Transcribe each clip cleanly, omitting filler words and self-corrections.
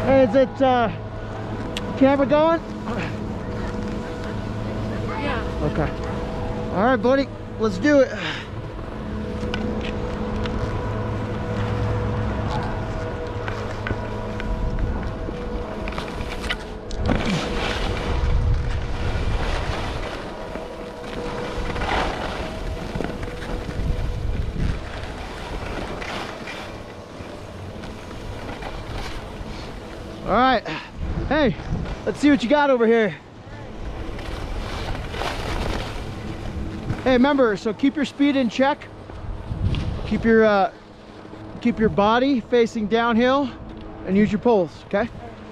Hey, is it camera going? Yeah. Okay. All right, buddy, let's do it. All right, hey, let's see what you got over here. Hey, remember, so keep your speed in check. Keep your body facing downhill and use your poles, okay?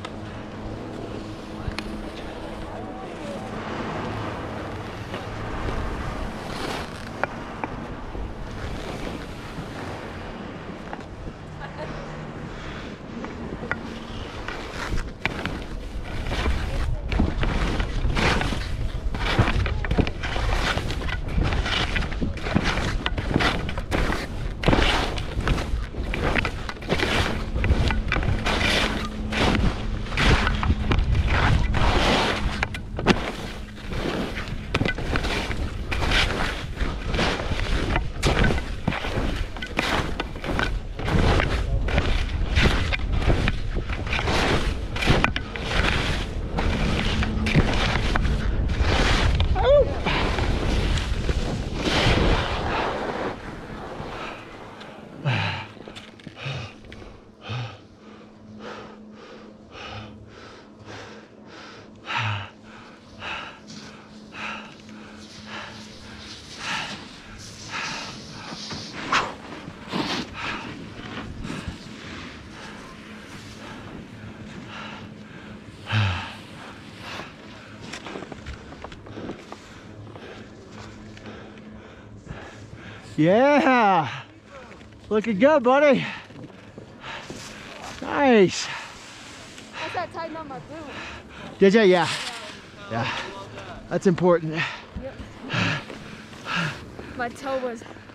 Yeah, looking good, buddy. Nice. I said tighten up my boot. Did ya? Yeah. Yeah. That's important. Yep. My toe was